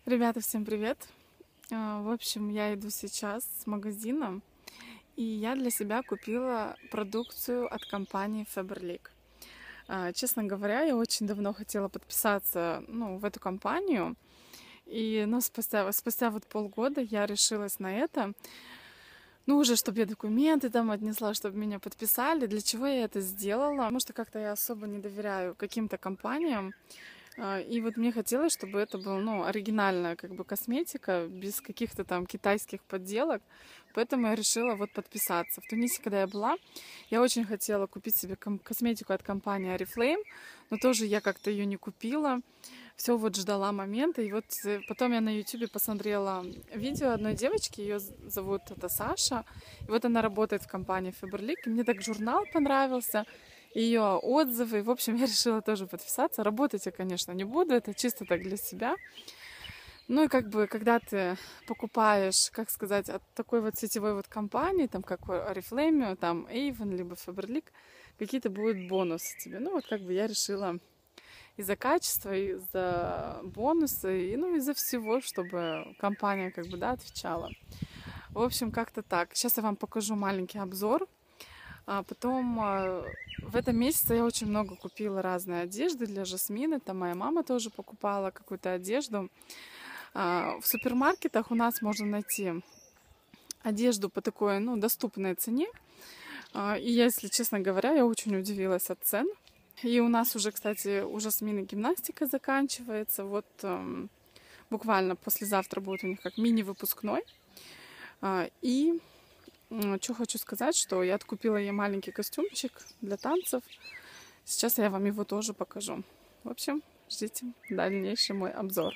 Ребята, всем привет! В общем, я иду сейчас с магазина, и я для себя купила продукцию от компании Faberlic. Честно говоря, я очень давно хотела подписаться, в эту компанию, и, спустя вот полгода я решилась на это. Уже чтобы я документы там отнесла, чтобы меня подписали. Для чего я это сделала? Потому что как-то я особо не доверяю каким-то компаниям. И вот мне хотелось, чтобы это была, оригинальная как бы косметика, без каких-то там китайских подделок. Поэтому я решила вот подписаться. В Тунисе, когда я была, я очень хотела купить себе косметику от компании Oriflame, но тоже я как-то ее не купила. Все вот ждала момента. И вот потом я на YouTube посмотрела видео одной девочки, ее зовут это Саша. И вот она работает в компании Faberlic. И мне так журнал понравился, ее отзывы. В общем, я решила тоже подписаться. Работать я, конечно, не буду, это чисто так для себя. И как бы, когда ты покупаешь, как сказать, от такой вот сетевой вот компании, там, как Oriflame, там, Avon, либо Faberlic, какие-то будут бонусы тебе. Как бы я решила из-за качества, из-за бонуса, из-за всего, чтобы компания, как бы, да, отвечала. В общем, как-то так. Сейчас я вам покажу маленький обзор. Потом в этом месяце я очень много купила разной одежды для Жасмины. Там моя мама тоже покупала какую-то одежду. В супермаркетах у нас можно найти одежду по такой, доступной цене. И я, если честно говоря, я очень удивилась от цен. И у нас уже, кстати, у Жасмины гимнастика заканчивается. Вот буквально послезавтра будет у них как мини-выпускной. И что хочу сказать, что я откупила ей маленький костюмчик для танцев. Сейчас я вам его тоже покажу. В общем, ждите дальнейший мой обзор.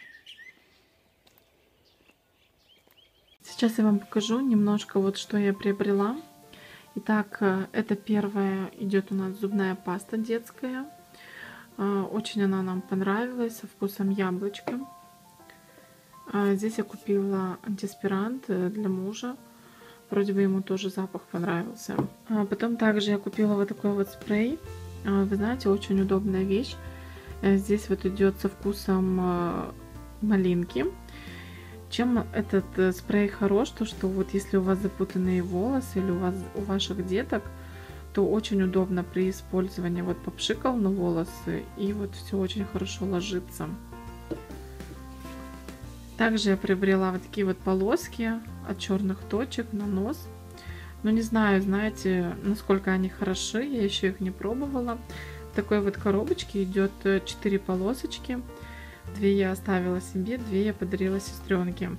Сейчас я вам покажу немножко вот что я приобрела. Итак, это первая идет у нас зубная паста детская. Очень она нам понравилась, со вкусом яблочка. Здесь я купила антиспирант для мужа. Вроде бы ему тоже запах понравился. Потом также я купила вот такой вот спрей. Вы знаете, очень удобная вещь. Здесь вот идет со вкусом малинки. Чем этот спрей хорош, то что вот если у вас запутанные волосы или у ваших деток, то очень удобно при использовании. Вот попшикал на волосы, и вот все очень хорошо ложится. Также я приобрела вот такие вот полоски от черных точек на нос. Но не знаю, знаете, насколько они хороши, я еще их не пробовала. В такой вот коробочке идет 4 полосочки. 2 я оставила себе, 2 я подарила сестренке.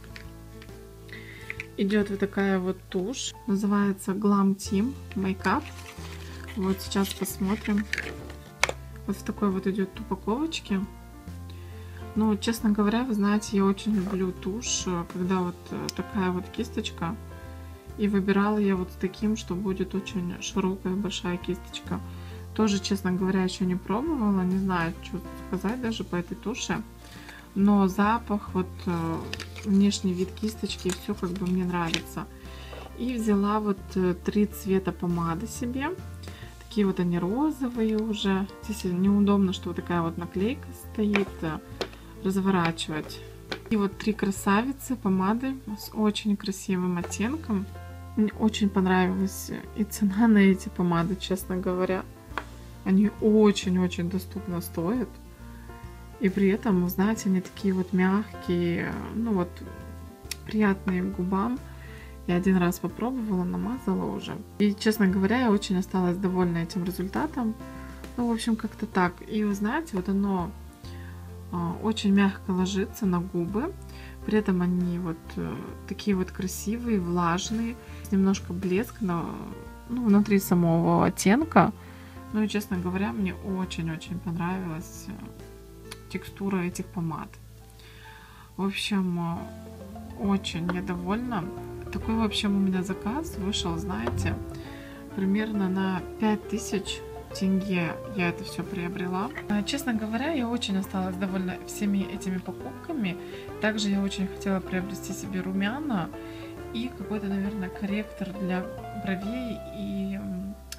Идет вот такая вот тушь, называется Glam Team Makeup. Вот сейчас посмотрим. Вот в такой вот идет упаковочке. Но, честно говоря, вы знаете, я очень люблю тушь, когда вот такая вот кисточка. И выбирала я вот с таким, что будет очень широкая, большая кисточка. Тоже, честно говоря, еще не пробовала, не знаю, что сказать даже по этой туше. Но запах, вот внешний вид кисточки, все как бы мне нравится. И взяла вот 3 цвета помады себе. Такие вот они розовые уже. Здесь неудобно, что вот такая вот наклейка стоит, разворачивать. И вот 3 красавицы помады с очень красивым оттенком. Мне очень понравилась и цена на эти помады, честно говоря. Они очень-очень доступно стоят. И при этом, знаете, они такие вот мягкие, приятные к губам. Я один раз попробовала, намазала уже. И, честно говоря, я очень осталась довольна этим результатом. В общем, как-то так. И вы знаете, вот оно очень мягко ложится на губы. При этом они вот такие вот красивые, влажные. Немножко блеск внутри самого оттенка. И, честно говоря, мне очень-очень понравилась текстура этих помад. В общем, очень я довольна. Такой, в общем, у меня заказ вышел, знаете, примерно на 5000 тенге я это все приобрела. Честно говоря, я очень осталась довольна всеми этими покупками. Также я очень хотела приобрести себе румяна и какой-то, наверное, корректор для бровей и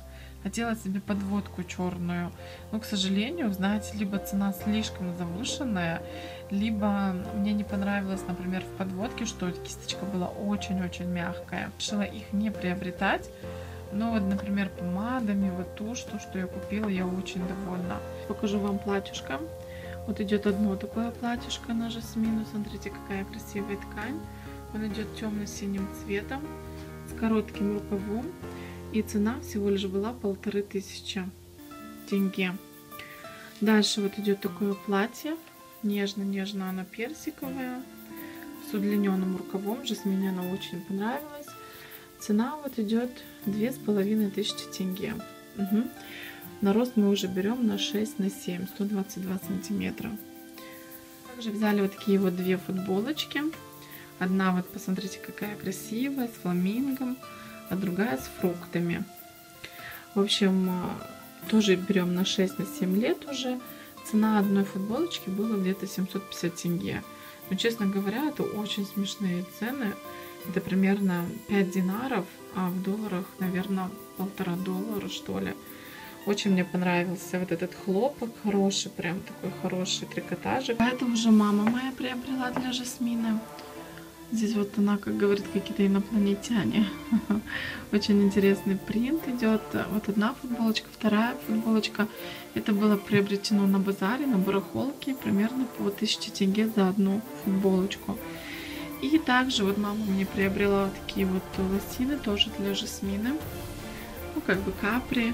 Хотела себе подводку черную, но, к сожалению, знаете, либо цена слишком завышенная, либо мне не понравилось, например, в подводке, что кисточка была очень-очень мягкая. Решила их не приобретать. Но вот, например, помадами, вот тушь, то, что я купила, я очень довольна. Покажу вам платьюшко. Вот идет одно такое платьюшко на жасмину. Смотрите, какая красивая ткань. Он идет темно-синим цветом, с коротким рукавом. И цена всего лишь была 1500 тенге. Дальше вот идет такое платье. Нежно-нежно оно персиковое. С удлиненным рукавом. Жасмине оно очень понравилось. Цена вот идет 2500 тенге. Угу. На рост мы уже берем на 6 на 7, 122 сантиметра. Также взяли вот такие вот две футболочки. Одна вот, посмотрите, какая красивая, с фламингом, а другая с фруктами. В общем, тоже берем на 6 на 7 лет уже. Цена одной футболочки была где-то 750 тенге. Но, честно говоря, это очень смешные цены. Это примерно 5 динаров, а в долларах, наверное, $1,5, что ли. Очень мне понравился вот этот хлопок хороший, прям такой хороший трикотажик. А это уже мама моя приобрела для жасмины. Здесь вот она, как говорит, какие-то инопланетяне. Очень интересный принт идет. Вот одна футболочка, вторая футболочка. Это было приобретено на базаре, на барахолке, примерно по 1000 тенге за одну футболочку. И также вот мама мне приобрела вот такие вот лосины, тоже для жасмины. Ну, как бы капри.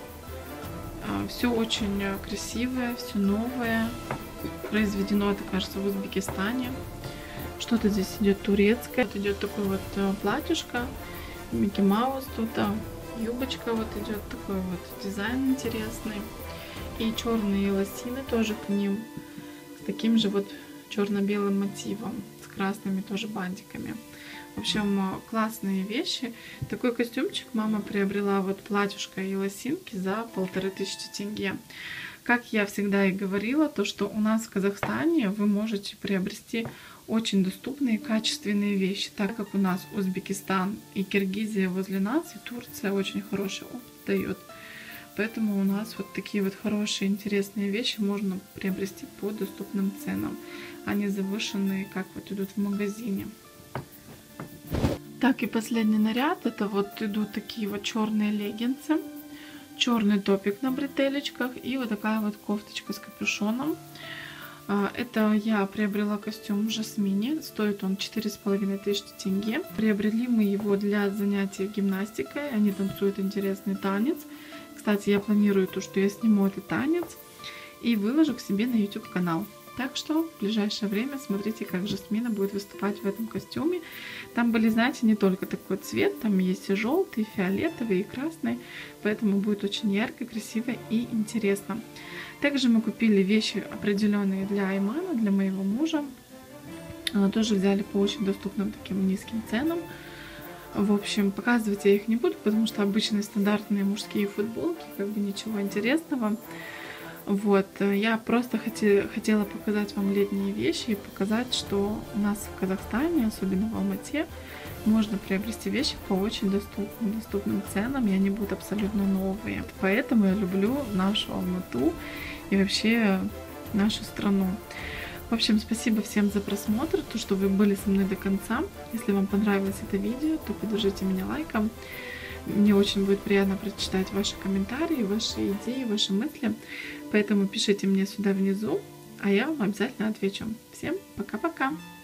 Все очень красивое, все новое. Произведено, это, кажется, в Узбекистане. Что-то здесь идет турецкое. Вот идет такой вот платьюшко. Микки Маус тут. Юбочка вот идет, такой вот дизайн интересный. И черные лосины тоже к ним. С таким же вот черно-белым мотивом. С красными тоже бантиками. В общем, классные вещи. Такой костюмчик мама приобрела, вот платьюшко и лосинки за 1500 тенге. Как я всегда и говорила, то что у нас в Казахстане вы можете приобрести очень доступные качественные вещи, так как у нас Узбекистан и Киргизия возле нас, и Турция очень хороший опыт дает. Поэтому у нас вот такие вот хорошие, интересные вещи можно приобрести по доступным ценам, а не завышенные, как вот идут в магазине. Так, и последний наряд, это вот идут такие вот черные леггинсы, черный топик на бретелечках и вот такая вот кофточка с капюшоном. Это я приобрела костюм в жасмине, стоит он 4500 тенге. Приобрели мы его для занятия гимнастикой, они танцуют интересный танец. Кстати, я планирую то, что я сниму этот танец и выложу к себе на YouTube канал. Так что в ближайшее время смотрите, как Жасмина будет выступать в этом костюме. Там были, знаете, не только такой цвет, там есть и желтый, и фиолетовый, и красный. Поэтому будет очень ярко, красиво и интересно. Также мы купили вещи определенные для Аймана, для моего мужа. Тоже взяли по очень доступным таким низким ценам. В общем, показывать я их не буду, потому что обычные стандартные мужские футболки, как бы ничего интересного. Вот, я просто хотела показать вам летние вещи и показать, что у нас в Казахстане, особенно в Алмате, можно приобрести вещи по очень доступным ценам, и они будут абсолютно новые. Поэтому я люблю нашу Алмату и вообще нашу страну. В общем, спасибо всем за просмотр, то, что вы были со мной до конца. Если вам понравилось это видео, то поддержите меня лайком. Мне очень будет приятно прочитать ваши комментарии, ваши идеи, ваши мысли. Поэтому пишите мне сюда внизу, а я вам обязательно отвечу. Всем пока-пока!